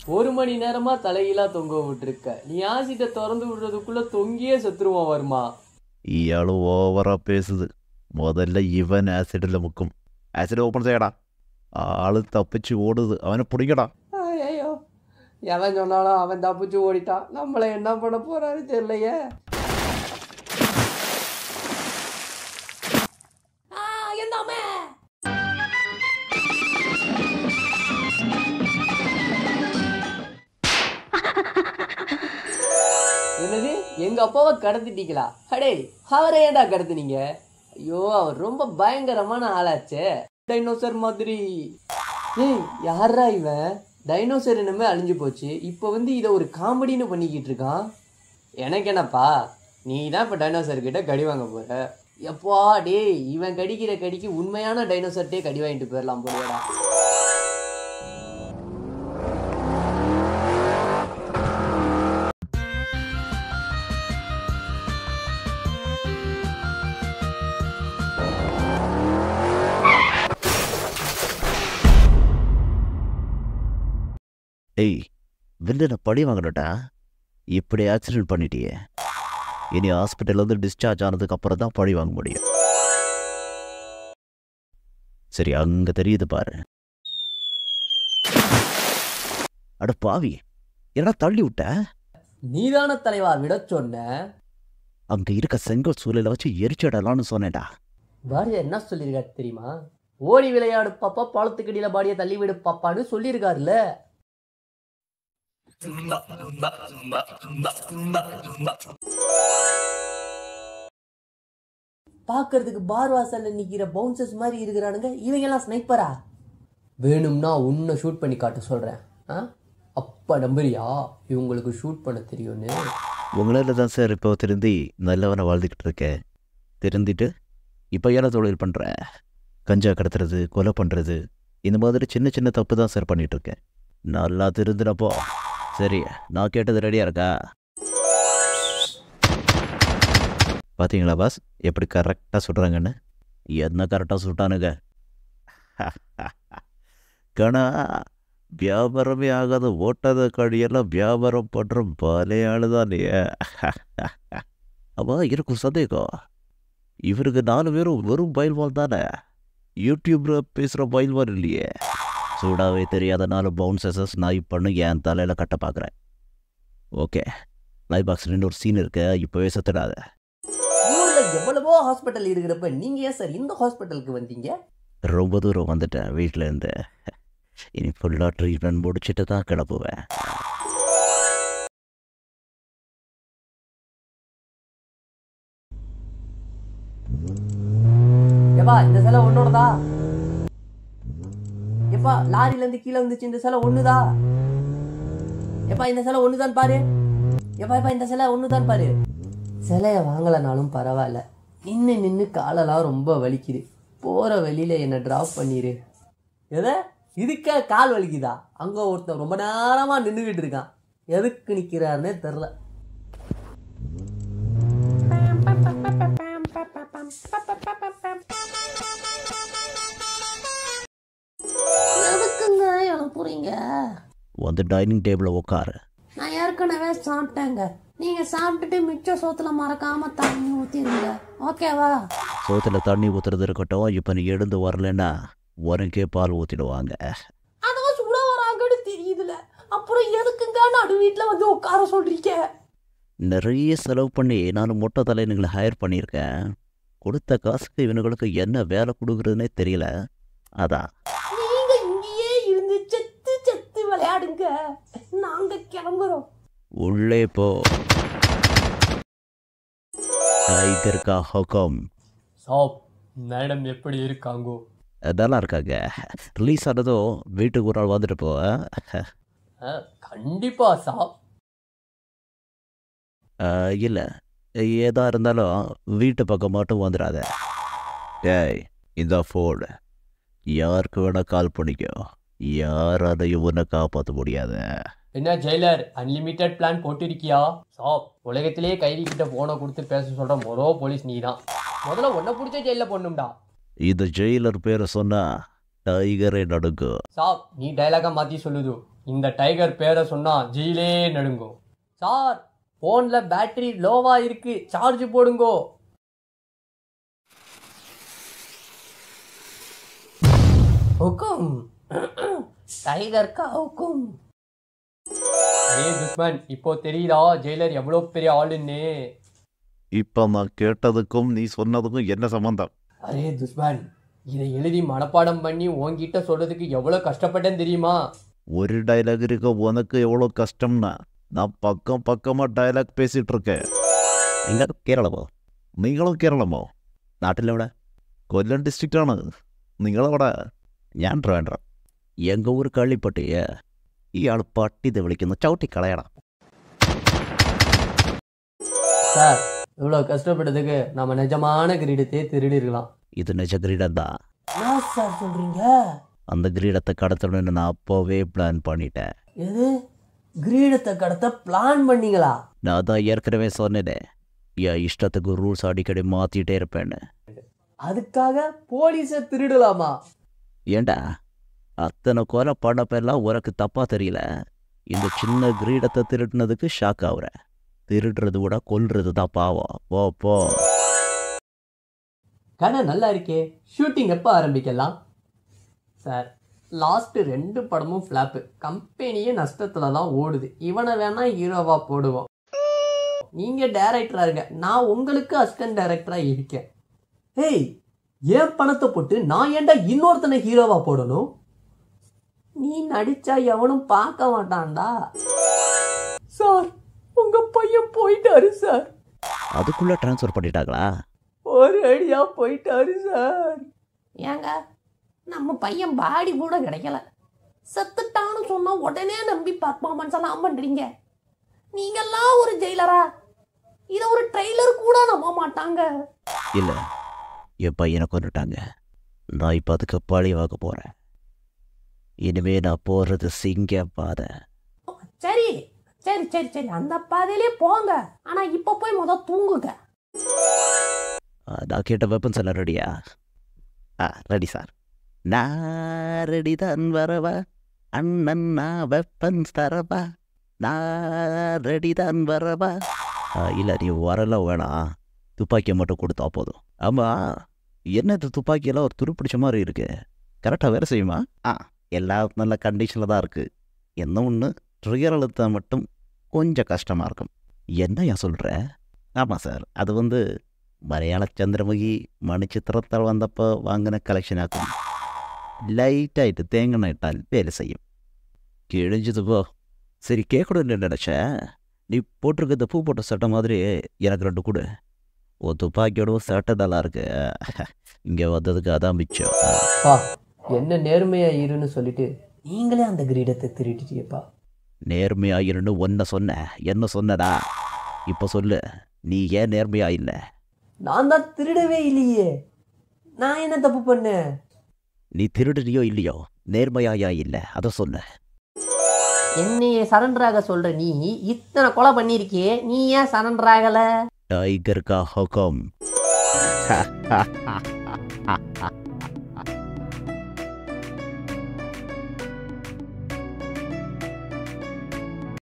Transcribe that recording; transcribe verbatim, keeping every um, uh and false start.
ஒரு மணி நேரமா தலையிலா தொங்க விட்டுருக்க. நீ ஆசிட்ட திறந்து விடுறதுக்குள்ள தொங்கியே செத்துருவான் வருமா. இயாளு ஓவரா பேசுது. முதல்ல இவன் ஆசிட்ல முக்கும். Acid open செய்யடா. ஆளு தப்பிச்சு ஓடுது. அவனை பிடிக்கடா. ஐயோ எவன் சொன்னாலும் அவன் தப்பிச்சு ஓடிட்டான். நம்மளை என்ன பண்ண போறாரு தெரியலையே. என்னது எங்க அப்பாவை கடத்திட்டீங்களா? அடே அவரை ஏண்டா கடத்துனீங்க? ஐயோ அவர் ரொம்ப பயங்கரமான ஆளாச்சே. டைனோசர் மாதிரி. ஏய் யாரா இவன்? டைனோசர் என்னமே அழிஞ்சு போச்சு, இப்போ வந்து இதை ஒரு காமெடின்னு பண்ணிக்கிட்டு இருக்கான். எனக்கு என்னப்பா, நீ தான் இப்போ டைனோசர் கிட்ட கடி வாங்க போற. எப்பா டே இவன் கடிக்கிற கடிக்கு உண்மையான டைனோசர்ட்டே கடி வாங்கிட்டு போயிடலாம் போடுவாடா. ஏய் வில்லனை பழி வாங்கடா. இப்படி ஆக்சிடென்ட் பண்ணிட்டியே, இனி ஹாஸ்பிட்டல் வந்து டிஸ்சார்ஜ் ஆனதுக்கு அப்புறம் தான் பழி வாங்க முடியும். சரி அங்க தெரியுது பாரு. அட பாவி, என்ன தள்ளி விட்ட? நீதான தலைவா விட சொன்ன. அங்க இருக்க செங்கல் சூழல வச்சு எரிச்சிடலான்னு சொன்னேடா. பாரதியா என்ன சொல்லியிருக்காரு தெரியுமா? ஓடி விளையாடு பாப்பா, பாலத்துக்கடியில பாடிய தள்ளி விடு பாப்பான்னு சொல்லியிருக்காருல்ல. பாக்குறதுக்கு பார் வாசல்ல நிக்கிற பவுன்சர்ஸ் மாதிரி இருக்கிறானுங்க. இவங்க எல்லாம் ஸ்னைப்பரா? வேணும்னா உன்னை ஷூட் பண்ணி காட்ட சொல்றேன். அப்ப நம்புறியா இவங்களுக்கு ஷூட் பண்ண தெரியும்னு? உங்களால தான் சார் இப்போ திருந்தி நல்லவனை வாழ்ந்துக்கிட்டு இருக்கேன். திருந்திட்டு இப்போ என்ன தொழில் பண்ணுறேன்? கஞ்சா கடத்துறது, கொலை பண்ணுறது, இந்த மாதிரி சின்ன சின்ன தப்பு தான் சார் பண்ணிட்டு இருக்கேன். நல்லா திருந்தினப்போ சரி நான் கேட்டது ரெடியாக இருக்கா? பார்த்தீங்களா பாஸ் எப்படி கரெக்டாக சுடுறாங்கன்னு? என்ன கரெக்டாக சுட்டானுங்க? கணா வியாபாரமே ஆகாத ஓட்டாத கடியெல்லாம் வியாபாரம் பண்ணுற பலையாளு தான் இல்லையே. அப்போ இருக்கும் சந்தேகம், இவருக்கு நாலு பேரும் வெறும் பயில்வால் தானே, யூடியூப்பில் பேசுகிற பயில்வால் இல்லையே. சூடாவே தெரியாத நாலு பவுன்சஸஸ் நாய் பண்ணு என் தலையில் கட்ட பார்க்குறேன். ஓகே லைவ் பாக்ஸில் ஒரு சீன் இருக்கு, இப்போவே சத்துடாத. ஊரில் எவ்வளவோ ஹாஸ்பிட்டல் இருக்கிறப்ப நீங்கள் ஏன் சார் இந்த ஹாஸ்பிட்டலுக்கு வந்தீங்க? ரொம்ப தூரம் வந்துட்டேன் வீட்டிலேருந்து. இனி ஃபுல்லாக ட்ரீட்மெண்ட் முடிச்சுட்டு தான் கிளப்புவேன். எப்பா இந்த சிலை ஒன்னோடதா? எப்பா லாரில இருந்து கீழே வந்துச்சு, இந்த சிலை ஒண்ணுதா? எப்பா இந்த சிலை ஒண்ணுதான் பாரு. எப்பா எப்பா இந்த சிலை ஒண்ணுதான் பாரு. சிலைய வாங்கலனாலும் பரவாயில்ல, நின்று நின்று காலெல்லாம் ரொம்ப வலிக்குது. போற வழியில என்ன டிராப் பண்ணிரு. எதை இதுக்கே கால் வலிக்குதா? அங்க ஒருத்தன் ரொம்ப நேரமா நின்றுகிட்டு இருக்கான், எதுக்கு நிக்கிறாருன்னே தெரியல. எதுக்குங்க எழுப்புறீங்க? வந்து டைனிங் டேபிளில் உட்காரு. நான் ஏற்கனவே சாப்பிட்டேங்க. நீங்க சாப்பிட்டுட்டு மிச்ச சோத்துல மறக்காம தண்ணி ஊத்திருங்க, ஓகேவா? சோத்துல தண்ணி ஊத்துறது இருக்கட்டும், இப்போ நீ எழுந்து வரலன்னா உனக்கே பால் ஊத்திடுவாங்க. அதான் சுட வராங்கன்னு தெரியுதுல, அப்புறம் எதுக்குங்க நடு வீட்டில் வந்து உட்கார சொல்றீங்க? நிறைய செலவு பண்ணி நான் மொட்டை தலைவனுங்களை ஹையர் பண்ணியிருக்கேன். கொடுத்த காசுக்கு இவனுங்களுக்கு என்ன வேலை கொடுக்குறதுனே தெரியல. அதான் நீங்க இங்கேயே இருந்து செத்து செத்து விளையாடுங்க, நாங்க கிளம்புறோம். உள்ளே போ. டைகர் கா ஹுக்கம். சாப் மேடம் எப்படி இருக்காங்கோ? நல்லா இருக்காங்க. ரிலீஸ் ஆனதும் வீட்டுக்கு ஒரு நாள் வந்துட்டு போ. கண்டிப்பா சாப். இல்லை ஏதா இருந்தாலும் வீட்டு பக்கம் மட்டும் வந்துடாத. டேய் இந்த ஃபோன் யாருக்கு வேணா கால் பண்ணிக்கோ, யாராலையும் உன்னை காப்பாற்ற முடியாது. என்ன ஜெயிலர் அன்லிமிட்டெட் பிளான் போட்டிருக்கியா? சாப் உலகத்திலேயே கைதி கிட்ட போனை கொடுத்து பேச சொல்ற மொதல் போலீஸ் நீ தான். முதல்ல உன்னை பிடிச்ச ஜெயில பண்ணும்டா. இந்த ஜெயிலர் பேரை சொன்னா டைகரே நடுங்கும். சாப் நீ டைலாக மாத்தி சொல்லுது. இந்த டைகர் பேரை சொன்னா ஜெயிலே நடுங்கும். சார், போன்ல பேட்டரி லோவா இருக்கு, சார்ஜ் போடுங்கோ. ஹுக்கும் டைகர் கா ஹுக்கும். அரே துஷ்மன், இப்போ தெரியுதா ஜெயிலர் எவ்வளவு பெரிய ஆளுன்னு? இப்போ நான் கேட்டதுக்கும் நீ சொன்னதுக்கும் என்ன சம்பந்தம்? அரே துஷ்மன், இதை எழுதி மனப்பாடம் பண்ணி உன்கிட்ட சொல்றதுக்கு எவ்வளவு கஷ்டப்பட்டேன்னு தெரியுமா? ஒரு டைலாக் இருக்க உனக்கு எவ்வளோ கஷ்டம்னா நான் பக்கம் பக்கமாக டைலாக் பேசிகிட்டு இருக்கேன். നിങ്ങൾ കേരളമോ? നിങ്ങളും കേരളമോ? നാട്ടിലെവിടെ? കൊല്ലം ഡിസ്ട്രിക്റ്റാണ്. നിങ്ങളെവിടെ? ഞാൻ ട്രിവാൻഡ്രം. எங்கள் ஊர் கள்ளிப்பட்டிய ഇയാൾ പട്ടിത് വിളിക്കുന്ന ചവിട്ടി കളയണം. சார், இவ்வளவு கஷ்டப்பட்டதுக்கு நம்ம நிஜமான கிரீடத்தை திருடி இருக்கலாம். இது நிஜ கிரீடம் தான். என்ன சார் சொல்றீங்க? அந்த கிரீடத்தை கடத்தணும்னு நான் அப்போவே பிளான் பண்ணிட்டேன். எது? கிரீடத்தை கடத்த பிளான் பண்ணீங்களா? நான் தான் ஏற்கனவே சொன்னேனே, என் இஷ்டத்துக்கு ரூல்ஸ் அடிக்கடி மாற்றிட்டே இருப்பேன்னு. அதுக்காக போலீஸை திருடலாமா? ஏண்டா அத்தனை கொலை பண்ணப்பெல்லாம் உனக்கு தப்பாக தெரியல? இந்த சின்ன கிரீடத்தை திருடினதுக்கு ஷாக் ஆகுற. திருடுறது விட கொல்றது தான் பாவம். போ போ. கதை நல்லா இருக்கே. ஷூட்டிங் எப்போ ஆரம்பிக்கலாம்? சார், லாஸ்ட் ரெண்டு படமும் ஃப்ளாப்பு. கம்பெனியே நஷ்டத்துல தான் ஓடுது. இவனை வேணா ஹீரோவா போடுவோம். நீங்க டைரக்டரா இருங்க, நான் உங்களுக்கு அசிஸ்டன்ட் டைரக்டரா இருக்கேன். ஏய், ஏன் பணத்தை போட்டு நான் ஏன்டா இன்னொருத்தனை ஹீரோவா போடணும்? நீ நடிச்சா எவனும் பார்க்க மாட்டான்டா. சார், உங்க பையன் போயிட்டாரு சார். அதுக்குள்ள டிரான்ஸ்ஃபர் பண்ணிட்டாங்களா? ஒரு அடியா போயிட்டாரு சார். ஏங்க, நம்ம பையன் பாடி கூட கிடைக்கல, செத்துட்டான்னு சொன்னா உடனே நம்பி பர்ஃபார்மன்ஸ் எல்லாம் பண்றீங்க. நீங்கெல்லாம் ஒரு ஜெயிலரா? இத ஒரு ட்ரெய்லர் கூட நம்ப மாட்டாங்க. இல்லை, என் பையனை கொண்டுட்டாங்க. நான் இப்போ அதுக்கு பழி வாங்க போகிறேன். இனிமே நான் போகிறது சிங்க பாதை. சரி சரி சரி சரி அந்த பாதையிலே போங்க. ஆனா இப்ப போய் முத தூங்குங்க. நான் கேட்ட வெப்பன்ஸ் எல்லாம் ரெடியா? ஆ, ரெடி சார். நான் ரெடி தான் வரவா அண்ணன், நான் வெப்பன்ஸ் தரவா. நான் ரெடி தான் வரவா. இல்லை, நீ வரலாம் வேணாம், துப்பாக்கியை மட்டும் கொடுத்தா போதும். ஆமாம், என்ன இந்த துப்பாக்கியெல்லாம் ஒரு துருப்பிடிச்ச மாதிரி இருக்கு. கரெக்டாக வேலை செய்யுமா? ஆ, எல்லாம் நல்ல கண்டிஷனில் தான் இருக்குது. என்ன ஒன்று ட்ரிகர் அழுத்த மட்டும் கொஞ்சம் கஷ்டமாக இருக்கும். என்ன ஏன் சொல்கிற? ஆமாம் சார், அது வந்து மலையாள சந்திரமுகி மணிச்சித்திரத்தால் வந்தப்போ வாங்கின கலெக்ஷன் ஆகும். லைட்டாகிட்டு தேங்காய் இட்டால் வேலை செய்யும். கிழிஞ்சது போ. சரி, கேட்கணும்னு நினச்சேன். நீ போட்டிருக்க இந்த பூ போட்ட சட்டை மாதிரி எனக்கு ரெண்டு கொடு. ஓ, துப்பாக்கியோடவும் சட்டை நல்லா இருக்கு. இங்கே வந்ததுக்கு அதான் மிச்சம். என்ன நேர்மையா இருன்னு சொல்லிட்டு நீங்களே அந்த கிரீடத்தை திருட்டிட்டியப்பா. நேர்மையாயிருன்னு ஒன்ன சொன்ன, என்ன சொன்னடா? இப்போ சொல்லு, நீ ஏன் நேர்மையா இல்லை? நான் தான் திருடவே இல்லையே. நான் என்ன தப்பு பண்ணேன்? நீ திருடுறியோ இல்லையோ, நேர்மையாயா இல்லை அதை சொன்ன. என்னைய சரண்டராக சொல்ற நீ இத்தனை கொலை பண்ணிருக்கியே, நீ ஏன் சரண்டராகல? டைகர் கா ஹுக்கம்.